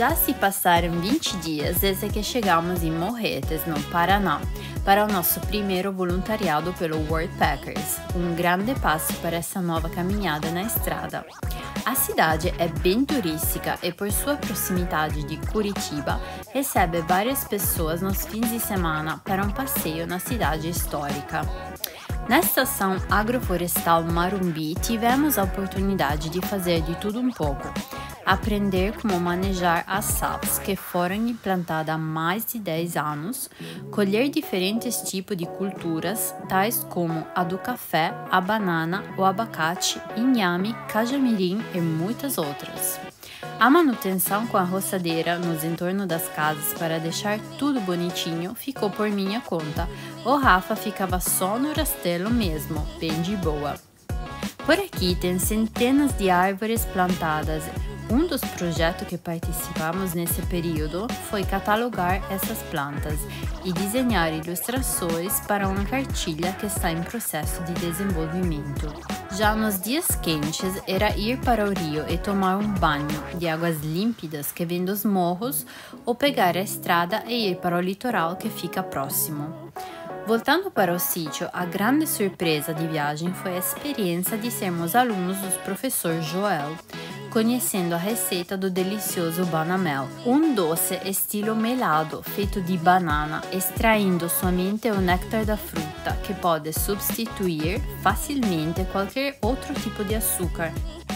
Já se passaram 20 dias desde que chegamos em Morretes, no Paraná, para o nosso primeiro voluntariado pelo Worldpackers, um grande passo para essa nova caminhada na estrada. A cidade é bem turística e, por sua proximidade de Curitiba, recebe várias pessoas nos fins de semana para um passeio na cidade histórica. Na estação agroflorestal Marumbi, tivemos a oportunidade de fazer de tudo um pouco. Aprender como manejar as sapos que foram implantadas há mais de 10 anos, colher diferentes tipos de culturas, tais como a do café, a banana, o abacate, inhame, cajamirim e muitas outras. A manutenção com a roçadeira nos entornos das casas para deixar tudo bonitinho ficou por minha conta. O Rafa ficava só no rastelo mesmo, bem de boa. Por aqui tem centenas de árvores plantadas. Um dos projetos que participamos nesse período foi catalogar essas plantas e desenhar ilustrações para uma cartilha que está em processo de desenvolvimento. Já nos dias quentes era ir para o rio e tomar um banho de águas límpidas que vem dos morros ou pegar a estrada e ir para o litoral que fica próximo. Voltando para o sítio, a grande surpresa de viagem foi a experiência de sermos alunos do professor Joel, conhecendo a receita do delicioso banamel, um doce estilo melado feito de banana, extraindo somente o néctar da fruta, que pode substituir facilmente qualquer outro tipo de açúcar.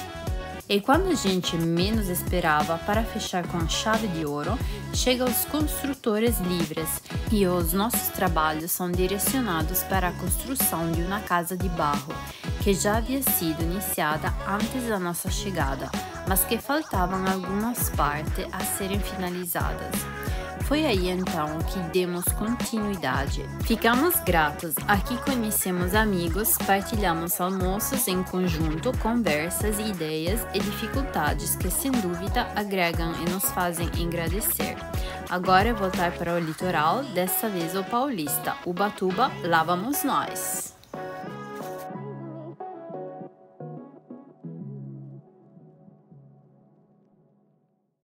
E quando a gente menos esperava, para fechar com chave de ouro, chega os construtores livres e os nossos trabalhos são direcionados para a construção de uma casa de barro, que já havia sido iniciada antes da nossa chegada, mas que faltavam algumas partes a serem finalizadas. Foi aí então que demos continuidade. Ficamos gratos, aqui conhecemos amigos, partilhamos almoços em conjunto, conversas, ideias e dificuldades que sem dúvida agregam e nos fazem agradecer. Agora é voltar para o litoral, dessa vez o paulista, Ubatuba, lá vamos nós!